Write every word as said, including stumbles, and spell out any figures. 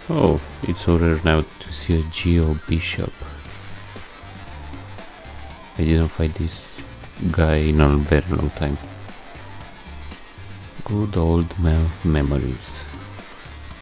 Oh, it's so rare now to see a Geovishap. I didn't fight this guy in a very long time. Good old me memories.